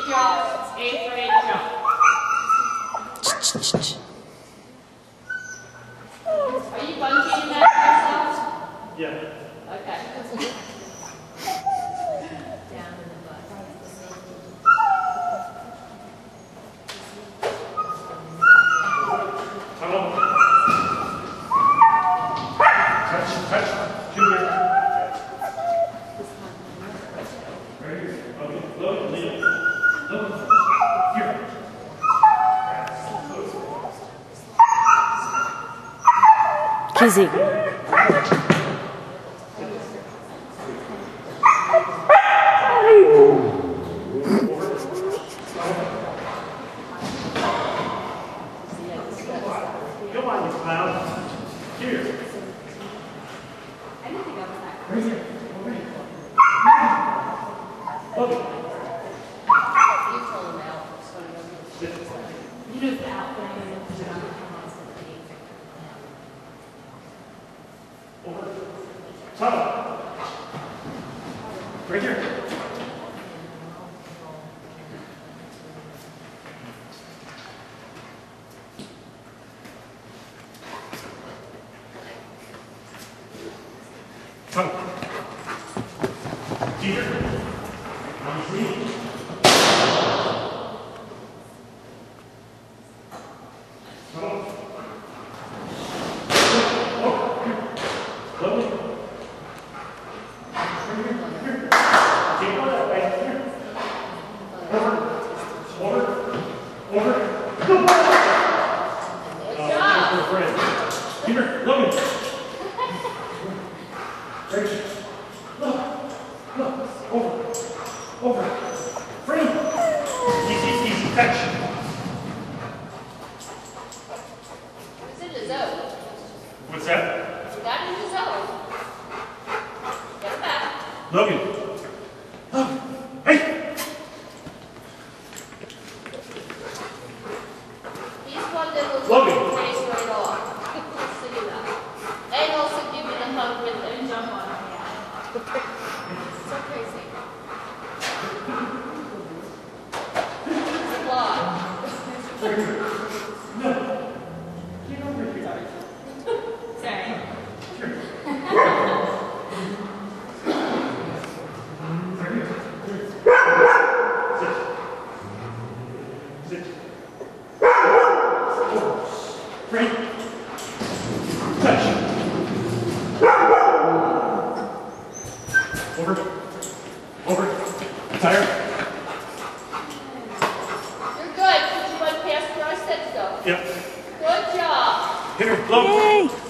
job. 8th grade job. Are you bungeeing that yourself? Yeah. Okay. Down in the butt. Tunnel. Touch, touch. Junior. Right here. Okay. Look, lean. Look. Here. Kizzy. Come on, you clown. Here. I didn't think I was that Right here. Over here. Look. You told him out, so he doesn't. You moved out. Over. Tunnel. Right here. Tunnel. Teacher. On your feet. Tunnel. Oh, here. Lovely. Keep on that way. Here. Over. Over. Over. Good job. friend. Here. Logan. Right. Look. Look. Over. Over. Free. Easy, easy. Touch. It's in the zone. What's that? That is the zone. Get it back. Logan. Oh. Hey. He's one that will Logan. face right off. See that. And also give me the hug with it. And jump on it. So crazy. Fly. No. Get over here. Sorry. Sit. Free. Touch. Over. Over. Tire. You're good. Did you went past where I said so? Yep. Good job. Hit her. Low. Yay!